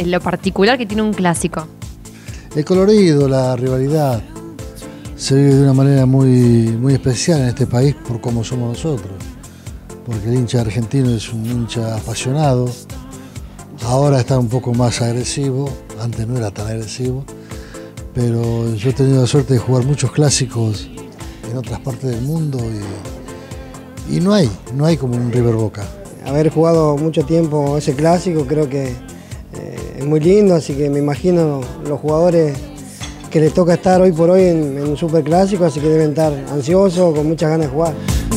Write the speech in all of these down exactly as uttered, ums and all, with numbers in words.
lo particular que tiene un clásico? El colorido, la rivalidad, se vive de una manera muy, muy especial en este país por cómo somos nosotros. Porque el hincha argentino es un hincha apasionado, ahora está un poco más agresivo, antes no era tan agresivo, pero yo he tenido la suerte de jugar muchos clásicos en otras partes del mundo y, y no hay, no hay como un River Boca. Haber jugado mucho tiempo ese clásico creo que eh, es muy lindo, así que me imagino los jugadores que les toca estar hoy por hoy en, en un superclásico, así que deben estar ansiosos, con muchas ganas de jugar.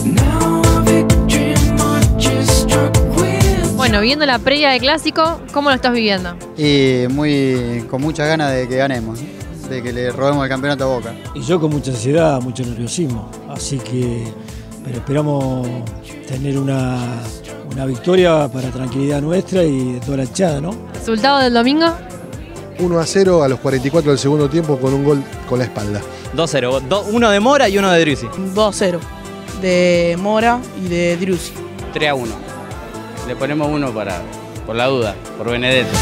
Bueno, viendo la previa de clásico, ¿cómo lo estás viviendo? Y muy, con muchas ganas de que ganemos, de que le robemos el campeonato a Boca. Y yo con mucha ansiedad, mucho nerviosismo, así que pero esperamos tener una, una victoria para tranquilidad nuestra y de toda la hinchada, ¿no? ¿Resultado del domingo? uno a cero a los cuarenta y cuatro del segundo tiempo con un gol con la espalda. dos cero, uno de Mora y uno de Driussi. dos cero, de Mora y de Driussi. tres a uno. Le ponemos uno para, por la duda, por Benedetto.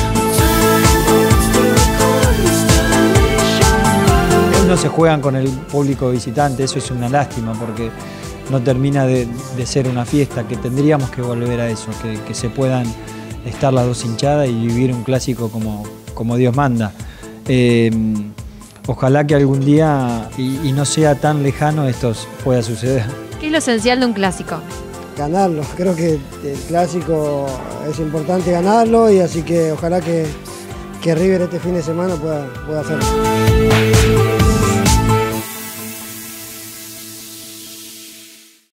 No se juegan con el público visitante, eso es una lástima porque no termina de, de ser una fiesta, que tendríamos que volver a eso, que, que se puedan estar las dos hinchadas y vivir un clásico como, como Dios manda. Eh, ojalá que algún día, y, y no sea tan lejano, esto pueda suceder. ¿Qué es lo esencial de un clásico? Ganarlo, creo que el clásico es importante ganarlo y así que ojalá que, que River este fin de semana pueda, pueda hacerlo.